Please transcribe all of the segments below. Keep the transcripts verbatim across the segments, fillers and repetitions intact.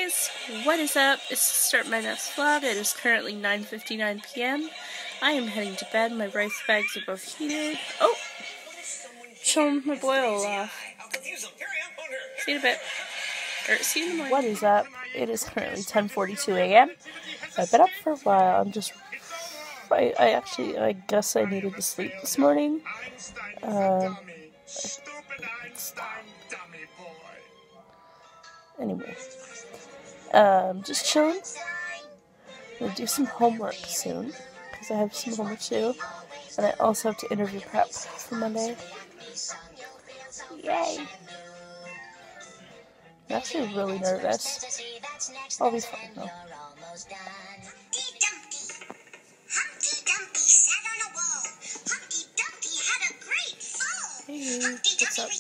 guys, what is up? It's to start my next vlog. It is currently nine fifty-nine p m I am heading to bed. My rice bags are both heated. Oh! Showing my boil off. See you in a bit. Or see you in the morning. What is up? It is currently ten forty-two a m I've been up for a while. I'm just... I, I actually, I guess I needed to sleep this morning. Um... Anyway. Um, just chilling. I'm gonna do some homework soon, because I have some homework to do, and I also have to interview prep for Monday. Yay! I'm actually really nervous. I'll be fine though. Hey, what's up?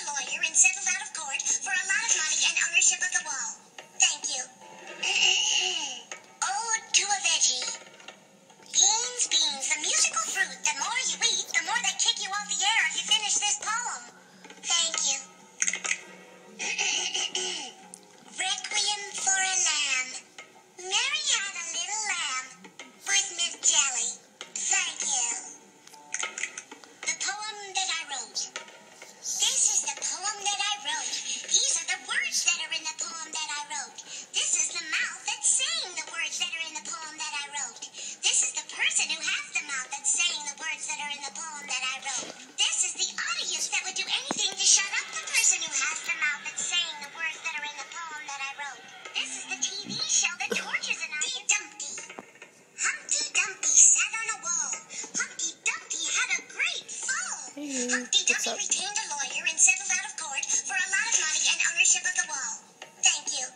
Hey, what's up? Retained a lawyer and settled out of court for a lot of money and ownership of the wall. Thank you.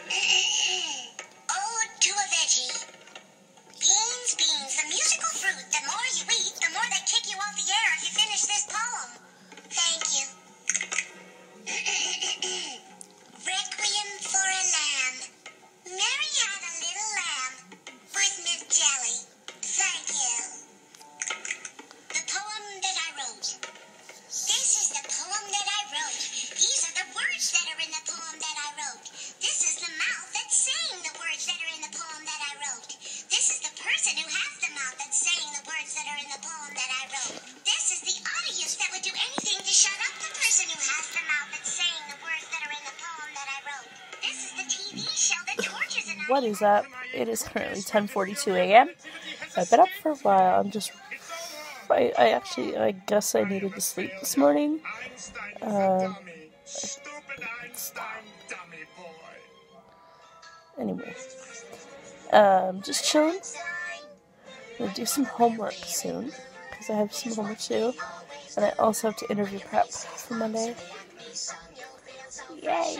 Ode to a veggie. Beans, beans, the musical fruit. The more you eat, the more they kick you off the air if you finish this poem. Thank you. Requiem for a lamb. Mary had a little lamb with Miss Jelly. Thank you. The poem that I wrote. This is the poem that I wrote. These are the words that are in the poem that I wrote. This is the mouth that's saying the words that are in the poem that I wrote. This is the person who has the mouth that's saying the words that are in the poem that I wrote. This is the audience that would do anything to shut up the person who has the mouth that's saying the words that are in the poem that I wrote. This is the T V show that tortures an audience. What is up? It is currently ten forty-two a m I've been up for a while. I'm just... I, I actually, I guess I needed to sleep this morning. Um, anyway. Um, just chilling. I'm gonna do some homework soon, because I have some homework to do, and I also have to interview prep for Monday. Yay!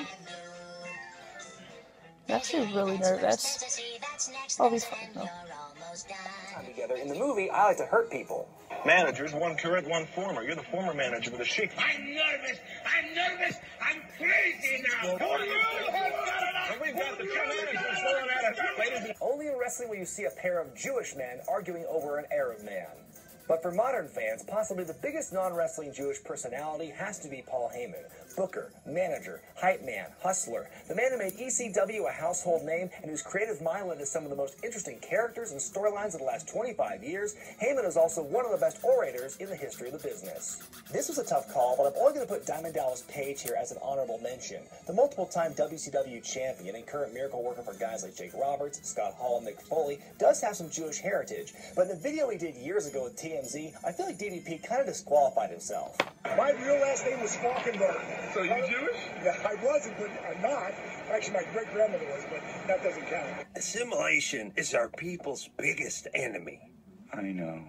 I'm actually really nervous. I'll be fine though. Together. In the movie, I like to hurt people. Managers, one current, one former. You're the former manager with the Sheik. I'm nervous. I'm nervous. I'm crazy now. We've got the two managers going at it. Only in wrestling will you see a pair of Jewish men arguing over an Arab man. But for modern fans, possibly the biggest non-wrestling Jewish personality has to be Paul Heyman. Booker, manager, hype man, hustler, the man who made E C W a household name and whose creative mind led to some of the most interesting characters and storylines of the last twenty-five years, Heyman is also one of the best orators in the history of the business. This was a tough call, but I'm only going to put Diamond Dallas Page here as an honorable mention. The multiple-time W C W champion and current miracle worker for guys like Jake Roberts, Scott Hall, and Mick Foley does have some Jewish heritage, but in the video he did years ago with T M Z, I feel like D D P kind of disqualified himself. My real last name was Falkenberg. So you Jewish? Yeah, I wasn't, but I'm not. Actually, my great-grandmother was, but that doesn't count. Assimilation is our people's biggest enemy. I know.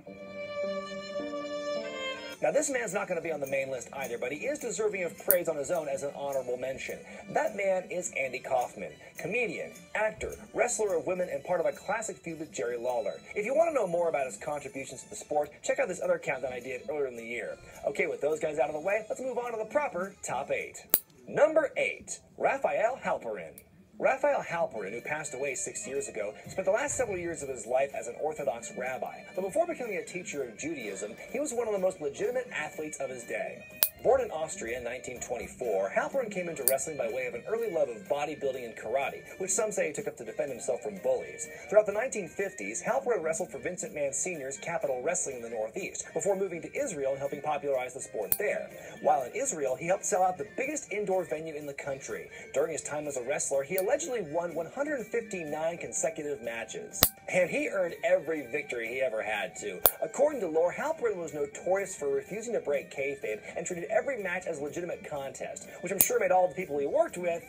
Now, this man's not going to be on the main list either, but he is deserving of praise on his own as an honorable mention. That man is Andy Kaufman, comedian, actor, wrestler of women, and part of a classic feud with Jerry Lawler. If you want to know more about his contributions to the sport, check out this other countdown I did earlier in the year. Okay, with those guys out of the way, let's move on to the proper top eight. Number eight, Raphael Halperin. Raphael Halperin, who passed away six years ago, spent the last several years of his life as an Orthodox rabbi. But before becoming a teacher of Judaism, he was one of the most legitimate athletes of his day. Born in Austria in nineteen twenty-four, Halpern came into wrestling by way of an early love of bodybuilding and karate, which some say he took up to defend himself from bullies. Throughout the nineteen fifties, Halpern wrestled for Vincent Mann Senior's Capital Wrestling in the Northeast, before moving to Israel and helping popularize the sport there. While in Israel, he helped sell out the biggest indoor venue in the country. During his time as a wrestler, he allegedly won one hundred fifty-nine consecutive matches. And he earned every victory he ever had to. According to lore, Halpern was notorious for refusing to break kayfabe and treated every match as a legitimate contest, which I'm sure made all the people he worked with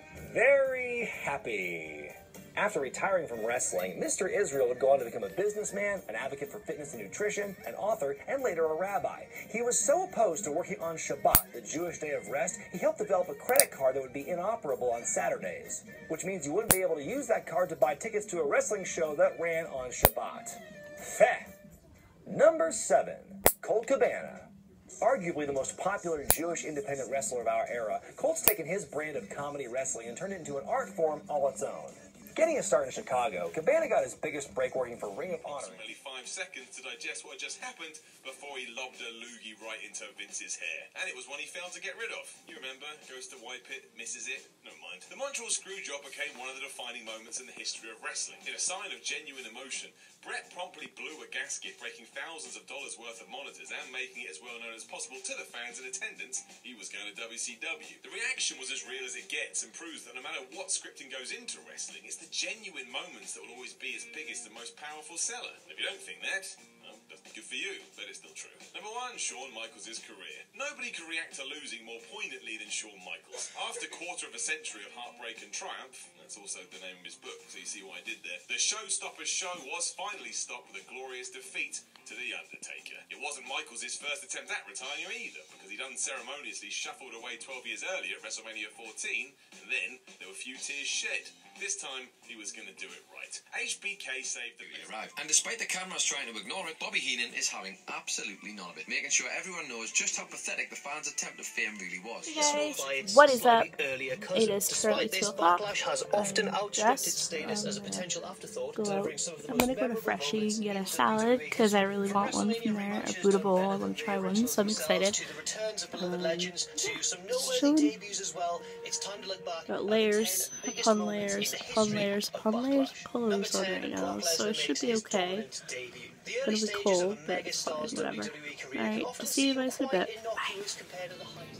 very happy. After retiring from wrestling, Mister Israel would go on to become a businessman, an advocate for fitness and nutrition, an author, and later a rabbi. He was so opposed to working on Shabbat, the Jewish day of rest, he helped develop a credit card that would be inoperable on Saturdays, which means you wouldn't be able to use that card to buy tickets to a wrestling show that ran on Shabbat. Feh. Number seven. Colt Cabana. Arguably the most popular Jewish independent wrestler of our era, Colt's taken his brand of comedy wrestling and turned it into an art form all its own. Getting a start in Chicago, Cabana got his biggest break working for Ring of Honor. Approximately five seconds to digest what had just happened before he lobbed a loogie right into Vince's hair. And it was one he failed to get rid of. You remember, goes to wipe it, misses it, never mind. The Montreal Screwjob became one of the defining moments in the history of wrestling. In a sign of genuine emotion, Brett promptly blew a gasket, breaking thousands of dollars worth of monitors and making it as well known as possible to the fans in attendance he was going to W C W. The reaction was as real as it gets and proves that no matter what scripting goes into wrestling, it's the genuine moments that will always be its biggest and most powerful seller. If you don't think that, well, that's good for you, but it's still true. Number one, Shawn Michaels' career. Nobody can react to losing more poignantly than Shawn Michaels. After a quarter of a century of heartbreak and triumph, that's also the name of his book, so you see what I did there, the Showstoppers show was finally stopped with a glorious defeat to The Undertaker. It wasn't Michaels' first attempt at retiring either, because he'd unceremoniously shuffled away twelve years earlier at WrestleMania fourteen, and then there were a few tears shed. This time, he was going to do it right. H B K saved the best. Arrived. And despite the cameras trying to ignore it, Bobby Heenan is having absolutely none of it, making sure everyone knows just how pathetic the fans' attempt at fame really was. Hey guys, what is up? It is currently two o'clock. Has often outstripped its status as a potential afterthought, delivering some of the I'm most gonna go to memorable Freshie moments and get a in salad W W E because I really want one history. from there. A Reaches Buddha the bowl. I veterans, want to try the one, so I'm veterans excited. themselves, to the returns of beloved Um, legends, to some noteworthy chilling. debuts as well. It's time to look back Got at the layers ten biggest upon moments layers in the upon history layers of upon layers Backlash. clothes Number on ten, right now, Brock so it Lesnar should makes be his okay. dominant debut. The It'll early be stages of cold, a but it's fine, megastar's whatever. W W E career Alright, can I'll often see you seem guys in a quite bit. innocuous compared to the heights.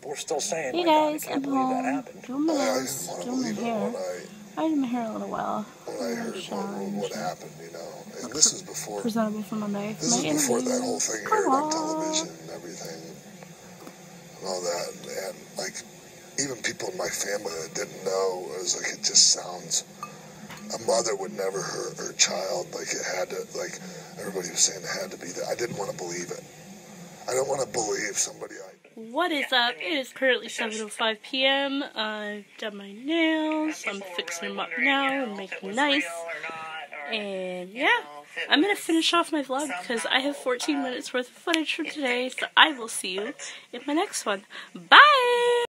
people are still saying, Hey my God, I guys, can't I'm believe that home. happened. Doing my I nails, didn't want to doing my believe it hair. when I, I did my hair a little while. when I heard what, what happened, you know. And this is before, Presentable for Monday. this My is before interview. that whole thing Come aired on on. television and everything and all that. And, and like, even people in my family that didn't know, it was like, it just sounds, a mother would never hurt her child. Like, it had to, like, everybody was saying it had to be that. I didn't want to believe it. I don't want to believe somebody I... What is up? It is currently seven oh five p m I've done my nails. I'm fixing them up now and making them nice. And yeah, I'm going to finish off my vlog because I have fourteen minutes worth of footage from today. So I will see you in my next one. Bye!